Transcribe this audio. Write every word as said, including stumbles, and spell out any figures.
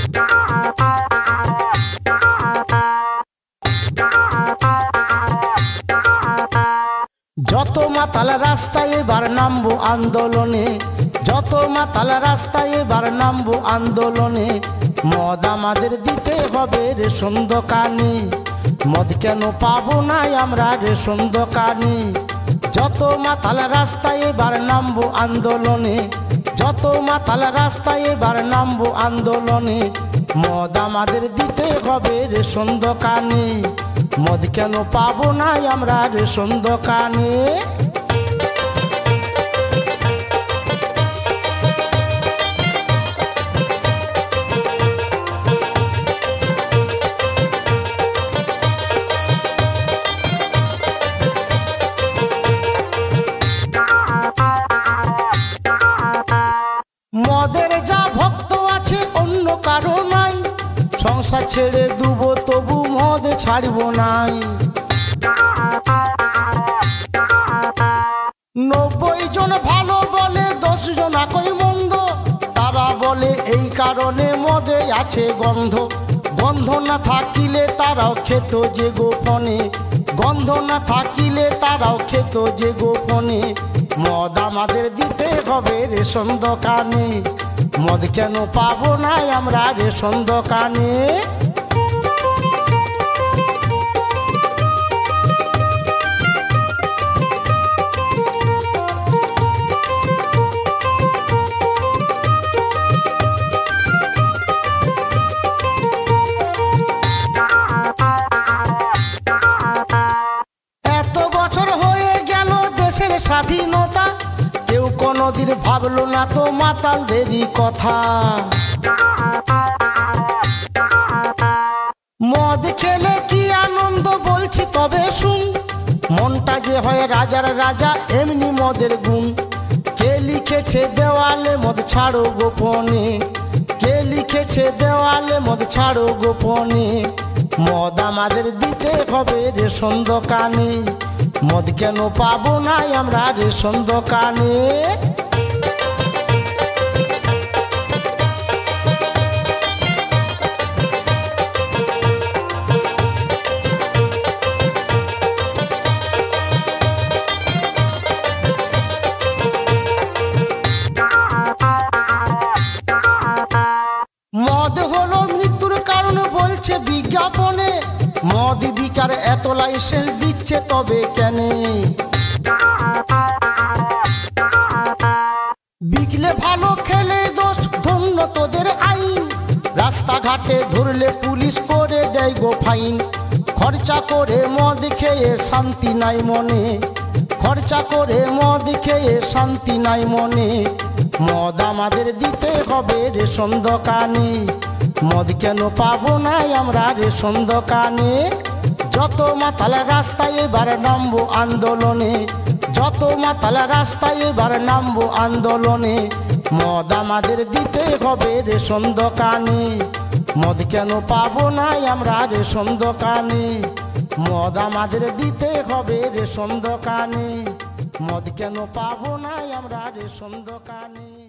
যত মাতাল রাস্তায় এবার নামবো আন্দোলনে, যত মাতাল রাস্তায় এবার নামবো আন্দোলনে। মদ আমাদের দিতে হবে রেশন দোকানে, মদ কেন পাবো না আমরা রেশন দোকানে। যত মাতাল রাস্তায় এবার নামবো আন্দোলনে, যত মাতাল রাস্তায় এবার নামবো আন্দোলনে। মদ আমাদের দিতে হবে রেশন দোকানে, মদ কেন পাবো না আমরা রেশন দোকানে। মদের যা ভক্ত আছে অন্য কারো নাই, সংসার ছেড়ে দুবো তবু মদ ছাড়ব নাই। নব্বই জন ভালো বলে দশ জন একই মন্দ, তারা বলে এই কারণে মদে আছে গন্ধ। গন্ধ না থাকিলে তারাও খেত যে গোপনে, গন্ধ না থাকিলে তারাও খেত যে গোপনে। মদ আমাদের দিতে হবে রেশন দোকানে, মদ কেন পাবো না আমরা রেশন দোকানে। এত বছর হয়ে গেল দেশের স্বাধীনতা, কেউ কোনদিন ভাবলো না তো মাতালদেরই কথা। মদ খেলে কি আনন্দ বলছি তবে শুন, মনটা যে হয় রাজার রাজা এমনি মদের গুণ। কে লিখেছে দেওয়ালে মদ ছাড়ো গোপনে, কে লিখেছে দেওয়ালে মদ ছাড়ো গোপনে। মদ আমাদের দিতে হবে রেশন দোকানে, মদ কেন পাবো না আমরা রেশন দোকানে। মদ হলো মৃত্যুর কারণ বলছে বিজ্ঞাপনে, মদ বিকার এত লাইসেন্স দিচ্ছে তবে কেন? বিকলে ভালো খেলে দোষ ধন্য তোদের আইন, রাস্তাঘাটে ধরলে পুলিশ করে দেয় গো ফাইন। খরচা করে মদ খেয়ে শান্তি নাই মনে, খরচা করে মদ খেয়ে শান্তি নাই মনে। মদ আমাদের দিতে হবে রেশন দোকানে, মদ কেন পাবো না আমরা রেশন দোকানে। যত মাতাল রাস্তায় এবার নামবো আন্দোলনে, যত মাতাল রাস্তায় এবার নামবো আন্দোলনে। মদ আমাদের দিতে হবে রেশন দোকানে, মদ কেন পাবো না আমরা রেশন দোকানে। মদ আমাদের দিতে হবে রেশন দোকানে, মদ কেন পাবো না আমরা রেশন দোকানে।